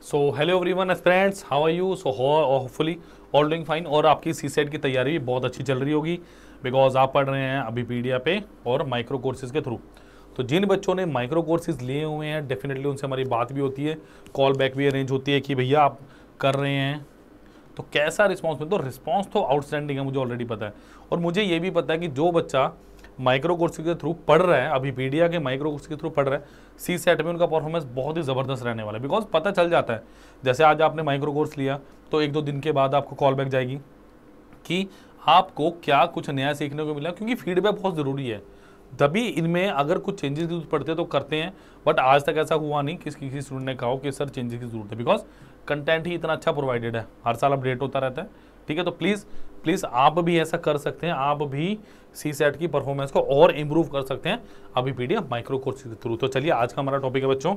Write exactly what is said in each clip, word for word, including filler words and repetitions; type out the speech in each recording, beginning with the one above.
So hello everyone friends, how are you? So hopefully all doing fine. और आपकी सी set की तैयारी भी बहुत अच्छी चल रही होगी बिकॉज आप पढ़ रहे हैं अभी पीडिया पे और माइक्रो कोर्सेज के थ्रू। तो जिन बच्चों ने माइक्रो कोर्सेज लिए हुए हैं डेफिनेटली उनसे हमारी बात भी होती है, कॉल बैक भी अरेंज होती है कि भैया आप कर रहे हैं तो कैसा रिस्पॉन्स मिलता है। तो रिस्पॉन्स तो आउटस्टैंडिंग है, मुझे ऑलरेडी पता है। और मुझे ये भी पता है कि जो बच्चा माइक्रो कोर्स के थ्रू पढ़ रहा है, अभी पीडिया के माइक्रो कोर्स के थ्रू पढ़ रहा है, सी सेट में उनका परफॉर्मेंस बहुत ही ज़बरदस्त रहने वाला है। बिकॉज पता चल जाता है, जैसे आज आपने माइक्रो कोर्स लिया तो एक दो दिन के बाद आपको कॉल बैक जाएगी कि आपको क्या कुछ नया सीखने को मिला, क्योंकि फीडबैक बहुत ज़रूरी है। तभी इनमें अगर कुछ चेंजेस की जरूरत पड़ते हैं तो करते हैं, बट आज तक ऐसा हुआ नहीं किसी किसी स्टूडेंट ने कहा कि सर चेंजेस की जरूरत है, बिकॉज कंटेंट ही इतना अच्छा प्रोवाइडेड है, हर साल अपडेट होता रहता है। ठीक है, तो प्लीज़ प्लीज़ आप भी ऐसा कर सकते हैं, आप भी सी सेट की परफॉर्मेंस को और इम्प्रूव कर सकते हैं अभी पीडिया माइक्रो कोर्स के थ्रू। तो चलिए आज का हमारा टॉपिक है बच्चों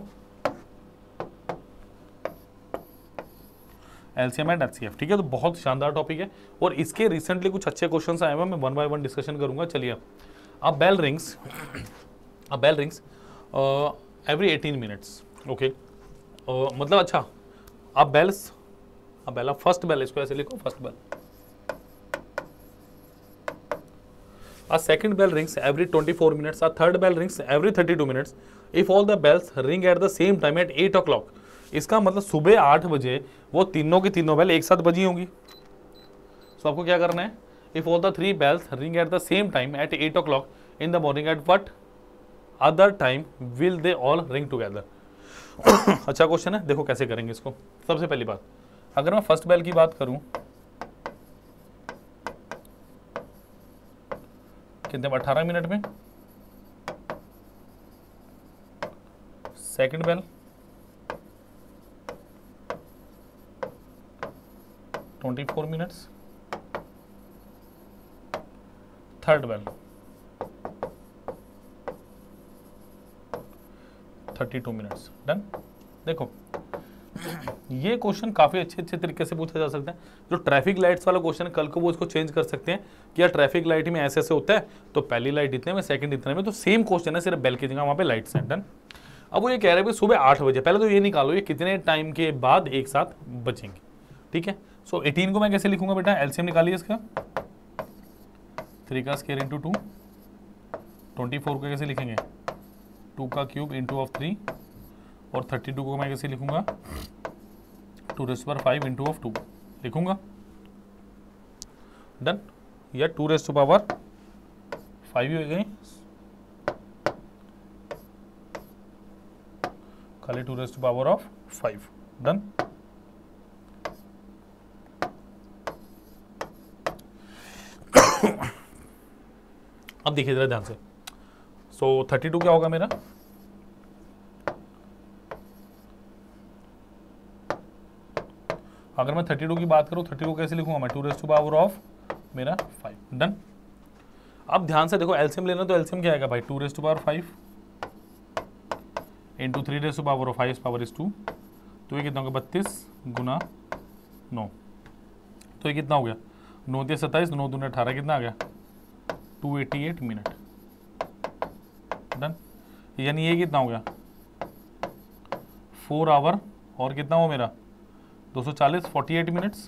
एलसीएम एंड एचसीएफ। ठीक है, तो बहुत शानदार टॉपिक है और इसके रिसेंटली कुछ अच्छे क्वेश्चंस आए हुए हैं, मैं वन बाय वन डिस्कशन करूंगा। चलिए, अब बेल रिंग्स अब bell rings every eighteen minutes. Okay, मतलब अच्छा, अब बेल्स अब बेल फर्स्ट बेल, इसको ऐसे लिखो, first bell. A second bell rings every twenty-four minutes. A third bell rings every thirty-two minutes. If all the bells ring at the same time at eight o'clock, इसका मतलब सुबह आठ बजे वो तीनों की तीनों बेल एक साथ बजी होंगी। तो आपको क्या करना है? If all the three bells ring at the same time at eight o'clock in the morning, at what other time will they all ring together? अच्छा क्वेश्चन है, देखो कैसे करेंगे इसको। सबसे पहली बात, अगर मैं फर्स्ट बेल की बात करूं कितने अठारह मिनट में, सेकंड बेल चौबीस मिनट्स, थर्ड बेल बत्तीस मिनट्स। डन। देखो ये क्वेश्चन काफ़ी अच्छे अच्छे तरीके से पूछा जा सकता है। जो ट्रैफिक लाइट्स वाला क्वेश्चन है, कल को वो इसको चेंज कर सकते हैं कि यार ट्रैफिक लाइट में ऐसे ऐसे होता है, तो पहली लाइट इतने में, सेकंड इतने में, तो सेम क्वेश्चन है, सिर्फ बेल की जगह वहाँ पे लाइट्स हैं। डन। अब वो ये कह रहे हैं सुबह आठ बजे, पहले तो ये निकालो ये कितने टाइम के बाद एक साथ बचेंगे। ठीक है, सो एटीन को मैं कैसे लिखूंगा बेटा? एलसीएम निकालिए इसका, थ्री का square into two. Twenty four को कैसे लिखेंगे? टू का क्यूब इंटू ऑफ थ्री। और थर्टी टू को मैं कैसे लिखूंगा? Two raised power five into of two लिखूंगा। डन। या टू रेस्ट पावर फाइव ही हो गई, खाली two raised power of five. Done. अब देखिए जरा ध्यान से। सो थर्टी टू क्या होगा मेरा? अगर मैं थर्टी टू की बात करूं, थर्टी टू कैसे लिखूंगा मैं? Two raised two power of मेरा फाइव। डन। अब ध्यान से देखो, एलसीएम लेना तो एलसीएम क्या आएगा भाई? Two raised two power five into three raised two power of five power is two. तो ये कितना होगा? बत्तीस गुना नौ। तो ये कितना हो गया? नौ तीस सत्ताईस, नौ दूने अठारह, कितना आ गया? Two eighty eight minute. Done. यानी ये कितना हो गया? फोर आवर और कितना हो मेरा? दो सौ चालीस, अड़तालीस मिनट्स।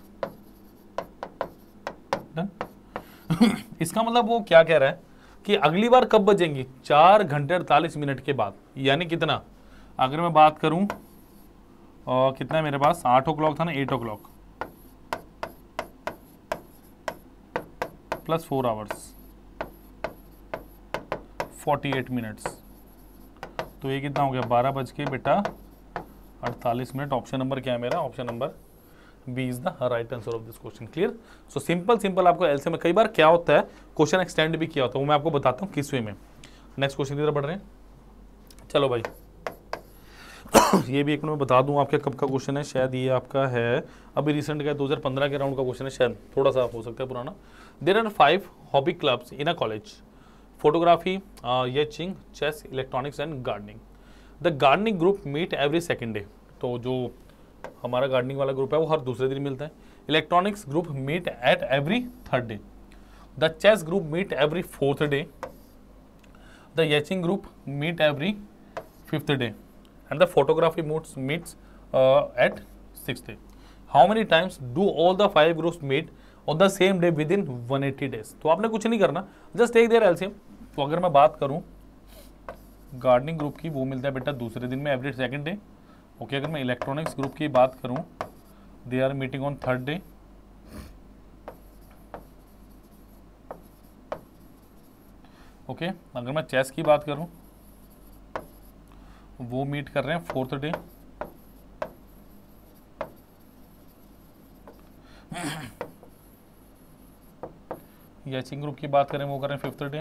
डन। इसका मतलब वो क्या कह रहा है कि अगली बार कब बजेंगी? चार घंटे अड़तालीस मिनट के बाद। यानी कितना? अगर मैं बात करूं और कितना है मेरे पास? आठ ओ क्लॉक था ना, eight o'clock plus four hours, forty eight minutes. तो ये कितना हो गया? बारह बज के बेटा अड़तालीस मिनट। ऑप्शन नंबर क्या है मेरा? Option number B is the right answer of this question. Clear? So simple simple आपको एलसीएम में कई बार क्या होता है, क्वेश्चन एक्सटेंड भी किया होता है, वो मैं आपको बताता हूँ किस वे में। नेक्स्ट क्वेश्चन की तरफ बढ़ रहे हैं। चलो भाई ये भी एक मिनट में बता दूं आपके कब का क्वेश्चन है। शायद ये आपका है अभी रिसेंट का, दो हज़ार पंद्रह के राउंड का क्वेश्चन है, शायद थोड़ा सा हो सकता है पुराना। There are five hobby clubs in a college: photography, etching, chess, electronics and gardening. The gardening group meet every second day. तो जो हमारा गार्डनिंग वाला ग्रुप है वो हर दूसरे दिन मिलता है। Electronics group meet at every third day. The chess group meet every fourth day. The etching group meet every fifth day. and the photography meets meets at six day. How many times do all the five groups meet on the same day within one eighty days. तो आपने कुछ नहीं करना, just take there LCM. तो अगर मैं बात करूं गार्डनिंग ग्रुप की, वो मिलता है बेटा दूसरे दिन में एवरी सेकंड डे। ओके, अगर मैं इलेक्ट्रॉनिक्स ग्रुप की बात करूं, they are meeting on third day. Okay, अगर मैं चेस की बात करूं, वो मीट कर रहे हैं फोर्थ डे। यचिंग ग्रुप की बात करें, वो कर रहे हैं फिफ्थ डे।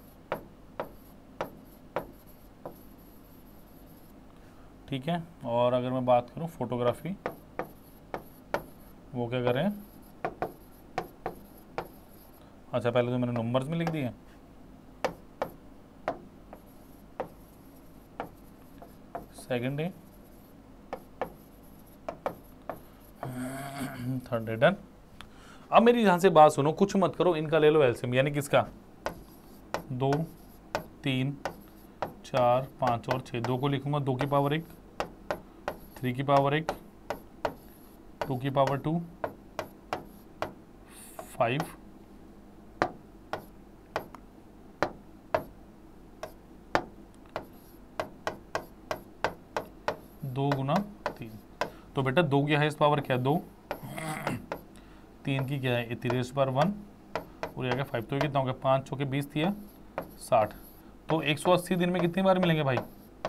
ठीक है, और अगर मैं बात करूं फोटोग्राफी, वो क्या कर रहे हैं, अच्छा पहले तो मैंने नंबर्स में लिख दिए। Second day, third day, done. अब मेरी ध्यान से बात सुनो, कुछ मत करो, इनका ले लो एलसीएम, यानी किसका, दो, तीन, चार, पाँच और छः। दो को लिखूंगा दो की पावर एक, थ्री की पावर एक, टू की पावर टू, फाइव, दो गुना तीन। तो बेटा दो की हाईएस्ट पावर क्या है, दो, तीन की क्या है, इतरेस पर वन, और ये फाइव। तो ये कितना हो गया, पाँच चौके बीस थी, साठ। तो एक सौ अस्सी दिन में कितनी बार मिलेंगे भाई,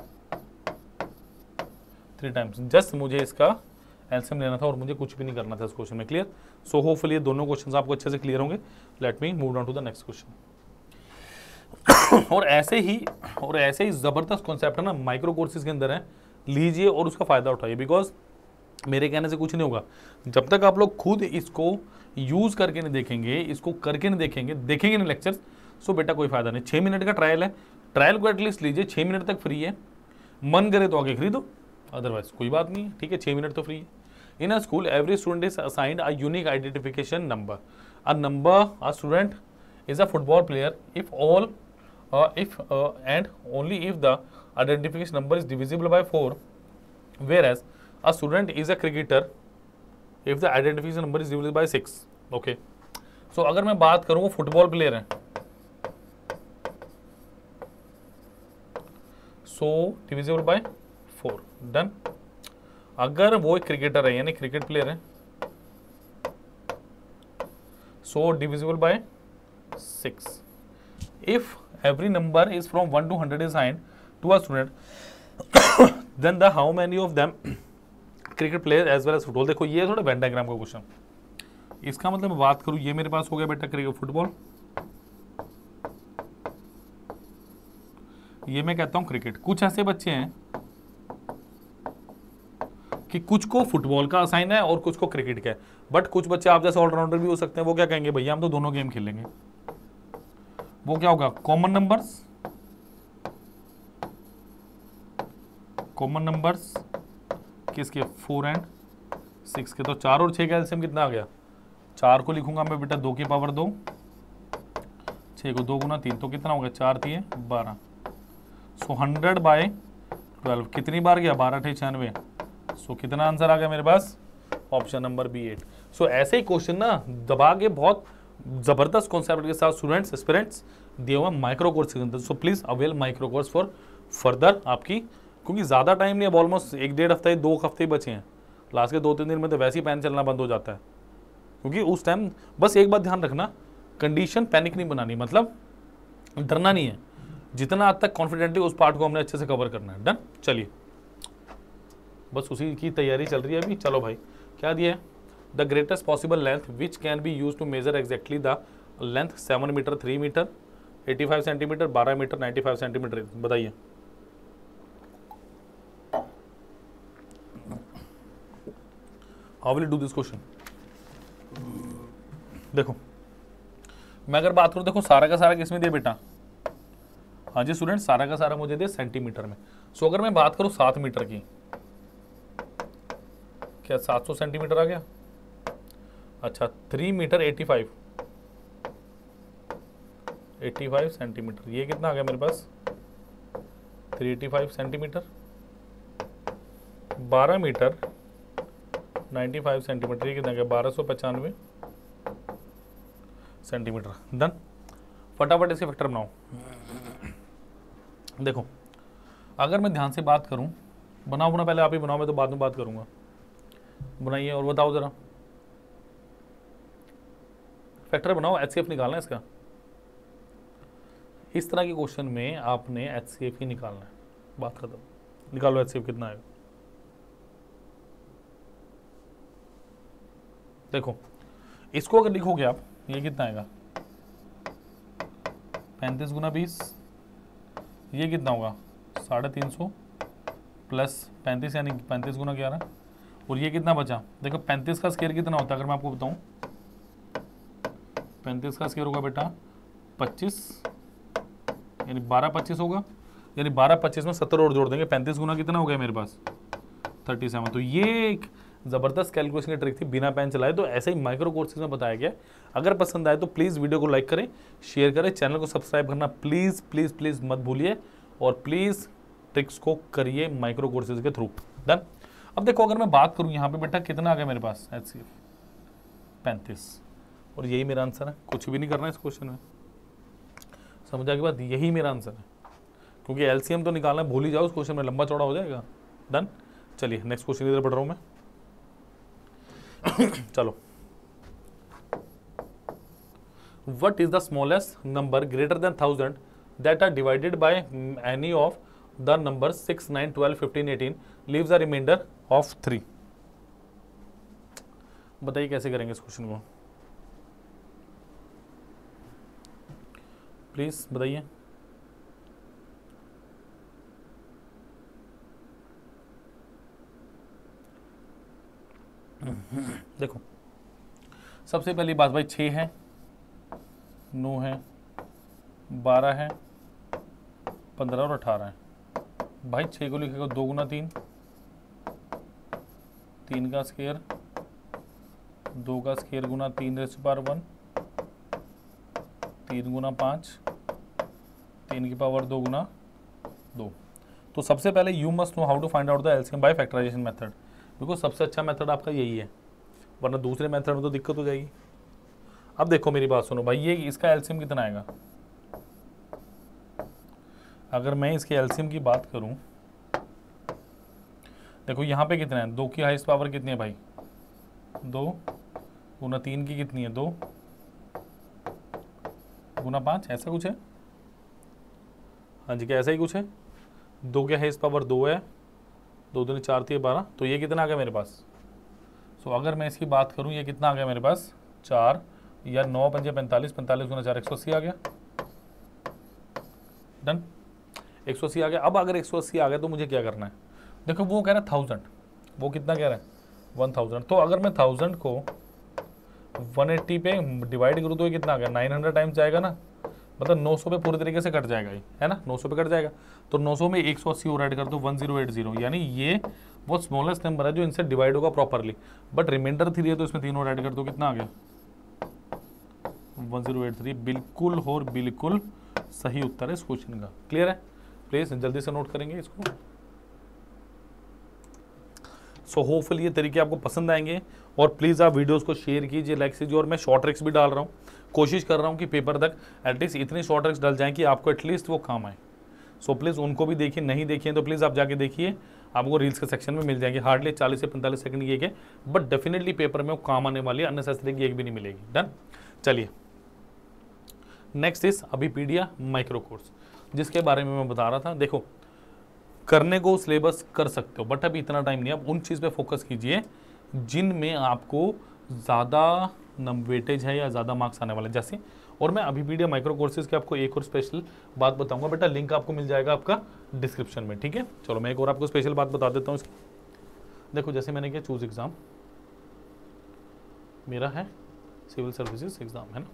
थ्री टाइम्स। जस्ट मुझे इसका एलसीएम लेना था और मुझे कुछ भी नहीं करना था इस क्वेश्चन में। क्लियर? सो होपफुली ये दोनों क्वेश्चंस आपको अच्छे से क्लियर होंगे। Let me move on to the next question. और ऐसे ही और ऐसे ही जबरदस्त कॉन्सेप्ट है ना माइक्रो कोर्सेज के अंदर है, लीजिए और उसका फायदा उठाइए। बिकॉज मेरे कहने से कुछ नहीं होगा जब तक आप लोग खुद इसको यूज करके नहीं देखेंगे, इसको करके नहीं देखेंगे, देखेंगे नहीं लेक्चर्स, सो बेटा कोई फायदा नहीं। छः मिनट का ट्रायल है, ट्रायल को एटलीस्ट लीजिए, छः मिनट तक फ्री है, मन करे तो आगे खरीदो, अदरवाइज कोई बात नहीं है। ठीक है, छः मिनट तो फ्री है। In a school every student is assigned a unique identification number. A number a student is a football player if all if and only if the identification number is divisible by four, whereas a student is a cricketer if the identification number is divisible by six. Okay, so अगर मैं बात करूं वो football player है, so divisible by four, done. अगर वो एक cricketer है यानी क्रिकेट प्लेयर है, so divisible by six. If every number is from one to hundred is assigned to a student, then the how many of them cricket players as well as football। देखो ये थोड़ा Venn diagram का question, इसका मतलब मैं बात करूं, ये मेरे पास हो गया बेटा क्रिकेट फुटबॉल, ये मैं कहता हूं क्रिकेट। कुछ ऐसे बच्चे हैं कि कुछ को फुटबॉल का असाइन है और कुछ को क्रिकेट का है, बट कुछ बच्चे आप जैसे ऑलराउंडर भी हो सकते हैं, वो क्या कहेंगे, भैया हम तो दोनों गेम खेलेंगे। वो क्या होगा, कॉमन नंबर्स, कॉमन नंबर्स किसके, फोर एंड सिक्स के। तो चार और छः का एलसीएम कितना आ गया, चार को लिखूंगा मैं बेटा दो की पावर दो, छः को दो गुना तीन, तो कितना हो गया, चार थी बारह। सो हंड्रेड बाय ट्वेल्व कितनी बार गया, बारह अठे छियानवे। सो कितना आंसर आ गया मेरे पास, option number B eight. So ऐसे ही क्वेश्चन ना दबा के बहुत जबरदस्त कॉन्सेप्ट के साथ स्टूडेंट्स एस्पिरेंट्स दिए हुए माइक्रो कोर्स के अंदर। So please avail micro course for further आपकी, क्योंकि ज़्यादा टाइम नहीं है, ऑलमोस्ट एक डेढ़ हफ्ते दो हफ्ते ही बचे हैं, लास्ट के दो तीन दिन में तो वैसे ही पैन चलना बंद हो जाता है। क्योंकि उस टाइम बस एक बात ध्यान रखना, कंडीशन पैनिक नहीं बनानी, मतलब डरना नहीं है, जितना आज तक कॉन्फिडेंटली उस पार्ट को हमने अच्छे से कवर करना है। डन, चलिए बस उसी की तैयारी चल रही है अभी। चलो भाई, क्या दिया है, the greatest possible length which can be use to measure exactly the length, seven metre, three metre, eighty five centimetre, बारह मीटर, नाइन्टी फाइव सेंटीमीटर, बताइए। How will do this question. देखो मैं अगर बात करूं, देखो सारा का सारा किस में दिया बेटा, हाँ जी स्टूडेंट, सारा का सारा मुझे दे सेंटीमीटर में। सो so, अगर मैं बात करूं सात मीटर की, क्या सात सौ सेंटीमीटर आ गया। अच्छा, three metre eighty five, eighty five centimetre, ये कितना आ गया मेरे पास, थ्री एटी फाइव सेंटीमीटर। बारह मीटर पचानवे सेंटीमीटर, ये कितना गया बारह सौ पचानवे सेंटीमीटर। डन। फटाफट इसके फैक्टर बनाओ। देखो अगर मैं ध्यान से बात करूं, बनाओ बना पहले आप ही बनाओ, मैं तो बाद में बात करूंगा। बनाइए और बताओ जरा, फैक्टर बनाओ, एचसीएफ निकालना है इसका। इस तरह के क्वेश्चन में आपने एचसीएफ ही निकालना है। बात खत्म। निकालो एचसीएफ कितना आएगा। देखो इसको अगर लिखोगे आप, ये कितना आएगा पैंतीस गुना बीस, ये कितना होगा साढ़े तीन सौ प्लस पैंतीस यानी पैंतीस गुना ग्यारह, और ये कितना बचा। देखो पैंतीस का स्केयर कितना होता है अगर मैं आपको बताऊं, पैंतीस का स्केयर होगा बेटा पच्चीस, यानी बारह पच्चीस होगा, यानी बारह पच्चीस में सत्तर और जोड़ देंगे, पैंतीस गुना कितना हो गया मेरे पास सैंतीस। तो ये एक ज़बरदस्त कैलकुलेशन की ट्रिक थी बिना पेन चलाए। तो ऐसे ही माइक्रो कोर्सेज में बताया गया। अगर पसंद आए तो प्लीज़ वीडियो को लाइक करें, शेयर करें, चैनल को सब्सक्राइब करना प्लीज़ प्लीज़ प्लीज़ मत भूलिए, और प्लीज़ ट्रिक्स को करिए माइक्रो कोर्सेज के थ्रू। डन। अब देखो अगर मैं बात करूँ यहाँ पे बेटा कितना आ गया मेरे पास एच सी एफ पैंतीस, और यही मेरा आंसर है। कुछ भी नहीं करना है इस क्वेश्चन में, समझा के बाद यही मेरा आंसर है, क्योंकि एलसीएम तो निकालना है, भूल ही जाओ, उस क्वेश्चन में लंबा चौड़ा हो जाएगा। डन। चलिए नेक्स्ट क्वेश्चन इधर पढ़ रहा हूँ मैं। चलो, what is the smallest number greater than thousand that are divided by any of the number six nine twelve fifteen eighteen leaves the remainder of three. बताइए कैसे करेंगे इस क्वेश्चन को, प्लीज बताइए। देखो सबसे पहली बात भाई, छः है, नौ है, बारह है, पंद्रह और अठारह है। भाई छः को लिखेगा दो गुना तीन, तीन का स्केयर, दो का स्केयर गुना तीन रेज़ टू पावर वन, तीन गुना पाँच, तीन की पावर दो गुना दो। तो सबसे पहले you must know how to find out the LCM by factorisation method, because सबसे अच्छा मेथड आपका यही है, वरना दूसरे मेथड में तो दिक्कत हो जाएगी। अब देखो मेरी बात सुनो भाई, ये इसका एलसीएम कितना आएगा। अगर मैं इसके एलसीएम की बात करूं, देखो यहाँ पे कितना है, दो की हाईएस्ट पावर कितनी है भाई, दो गुना तीन की कितनी है, दो गुना पाँच, ऐसा कुछ है। हाँ जी, क्या ऐसा ही कुछ है। दो की हाईएस्ट पावर दो है, दो दूनी चार थी बारह, तो ये कितना आ गया मेरे पास। सो अगर मैं इसकी बात करूं, ये कितना आ गया मेरे पास चार, या नौ पंजे पैंतालीस, पैंतालीस गुना चार एक सौ अस्सी आ गया। डन। एक सौ अस्सी आ गया। अब अगर एक सौ अस्सी आ गया तो मुझे क्या करना है, देखो वो कह रहा है थाउजेंड, वो कितना कह रहा है वन थाउजेंड। तो अगर मैं थाउजेंड को वन एट्टी पे डिवाइड करूँ तो ये कितना आ गया, नाइन हंड्रेड टाइम्स जाएगा ना, मतलब नौ सौ पे पूरी तरीके से कट जाएगा ये, है ना, नौ सौ पे कट जाएगा। तो नौ सौ में एक सौ अस्सी और ऐड कर दो, वन जीरो एट जीरो, यानी ये वो स्मॉलेस्ट नंबर है जो इनसे डिवाइड होगा प्रॉपरली। बट रिमाइंडर थ्री है तो इसमें तीन और ऐड कर दो, कितना आ गया वन जीरो एट थ्री। बिल्कुल और बिल्कुल सही उत्तर है इस क्वेश्चन का। क्लियर है, प्लीज जल्दी से नोट करेंगे इसको। सो होपफुल ये तरीके आपको पसंद आएंगे, और प्लीज़ आप वीडियोस को शेयर कीजिए, लाइक कीजिए, और मैं शॉर्ट ट्रिक्स भी डाल रहा हूँ। कोशिश कर रहा हूँ कि पेपर तक एटलीस्ट इतनी शॉर्ट ट्रिक्स डल जाएं कि आपको एटलीस्ट वो काम आए। सो प्लीज़ उनको भी देखिए, नहीं देखिए तो प्लीज़ आप जाके देखिए, आपको रील्स के सेक्शन में मिल जाएंगे। हार्डली चालीस से पैंतालीस सेकंड की एक है, बट डेफिनेटली पेपर में वो काम आने वाली है, अननेसेसरी की एक भी नहीं मिलेगी। डन। चलिए next is Abhipedia micro course, जिसके बारे में मैं बता रहा था। देखो करने को सिलेबस कर सकते हो, बट अभी इतना टाइम नहीं है। आप उन चीज़ पे फोकस कीजिए जिनमें आपको ज़्यादा वेटेज है या ज़्यादा मार्क्स आने वाले, जैसे। और मैं अभिपीडिया माइक्रो कोर्सेज के आपको एक और स्पेशल बात बताऊंगा बेटा, लिंक आपको मिल जाएगा आपका डिस्क्रिप्शन में, ठीक है। चलो मैं एक और आपको स्पेशल बात बता देता हूँ इसकी। देखो जैसे मैंने किया चूज एग्ज़ाम, मेरा है सिविल सर्विसेज एग्ज़ाम, है ना।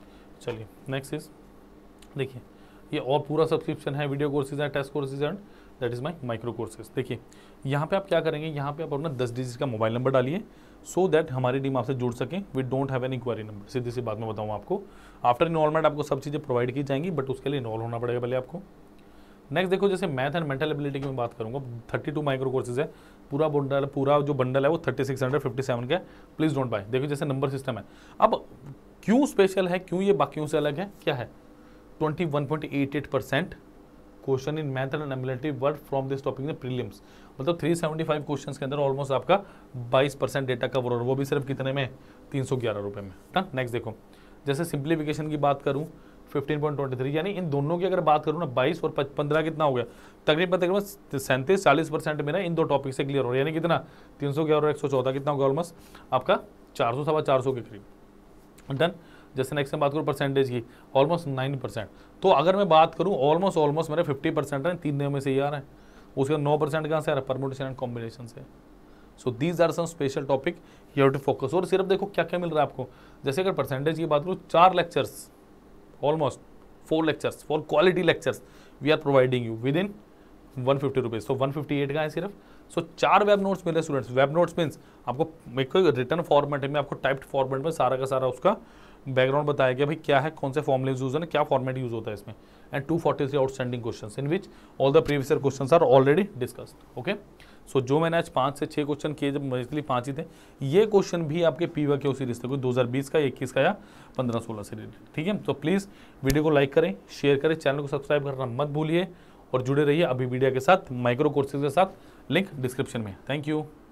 चलिए नेक्स्ट इज, देखिए ये और पूरा सब्सक्रिप्शन है, वीडियो कोर्सेज है, test courses and that is my micro courses. देखिए यहाँ पे आप क्या करेंगे, यहाँ पे आप अपना दस डिजिट का मोबाइल नंबर डालिए सो दैट हमारी टीम आपसे जुड़ सके। We don't have an enquiry number. सीधी सी बात मैं बताऊँ आपको, आफ्टर इनरोलमेंट आपको सब चीज़ें प्रोवाइड की जाएंगी, बट उसके लिए इनरोल होना पड़ेगा पहले आपको। नेक्स्ट देखो, जैसे मैथ एंड मेंटल एबिलिटी की मैं बात करूँगा, थर्टी टू माइक्रो कोर्सेज है, पूरा बंडल पूरा जो बंडल है वो thirty six hundred fifty seven का है। Please don't buy. देखो जैसे नंबर सिस्टम है, अब क्यों स्पेशल है, क्यों ये बाकियों से अलग है, क्या है, twenty one point eight eight percent question in math and ability word from this topic in prelims. मतलब थ्री सेवेंटी फाइव क्वेश्चंस के अंदर ऑलमोस्ट आपका बाईस परसेंट डेटा कवर हो रहा है, वो भी सिर्फ कितने में, तीन सौ ग्यारह रुपये में। डन। नेक्स्ट देखो, जैसे सिंप्लीफिकेशन की बात करूँ फिफ्टीन पॉइंट ट्वेंटी थ्री, यानी इन दोनों की अगर बात करूँ ना, बाईस और पंद्रह कितना हो गया, तकरीबन तकरीबन सैंतीस चालीस परसेंट मेरा इन दो टॉपिक से क्लियर हो रहा है, यानी कितना, तीन सौ ग्यारह और एक सौ चौदह कितना होगा, ऑलमोस्ट आपका चार सौ सवा चार सौ के करीब। डन। जैसे नेक्स्ट में बात करूँ परसेंटेज की, ऑलमोस्ट नाइन परसेंट। तो अगर मैं बात करूँ ऑलमोस्ट ऑलमोस्ट मेरे फिफ्टी परसेंट है, तीन में से ही आ रहा है, उसका नौ परसेंट कहाँ से आ रहा है, परमुटेशन एंड कॉम्बिनेशन से। So these are some special topic you have to focus. और सिर्फ देखो क्या क्या मिल रहा है आपको, जैसे अगर परसेंटेज की बात करूँ, चार lectures, almost four lectures, four quality lectures we are providing you within one fifty rupees. So one fifty eight का है सिर्फ। सो so, चार वेब नोट्स मिले स्टूडेंट्स। वेब नोट्स मीन्स आपको एक रिटर्न फॉर्मेट में, आपको टाइप्ड फॉर्मेट में सारा का सारा उसका बैकग्राउंड बताया गया, भाई क्या है, कौन से फॉर्मुलेज यूज है, क्या फॉर्मेट यूज होता है इसमें, and two forty three outstanding questions in which all the previous year questions are already discussed. Okay, so जो मैंने आज पाँच से छः क्वेश्चन किए, जब बेसिकली पाँच ही थे, ये क्वेश्चन भी आपके पीवा के सीरीज थे, कोई दो हज़ार बीस का, इक्कीस का या पंद्रह सोलह से रिलेटेड। ठीक है, तो प्लीज़ वीडियो को लाइक करें, शेयर करें, चैनल को सब्सक्राइब करना मत भूलिए और जुड़े रहिए अभी मीडिया के साथ, माइक्रो कोर्सेज के साथ, लिंक डिस्क्रिप्शन में। Thank you.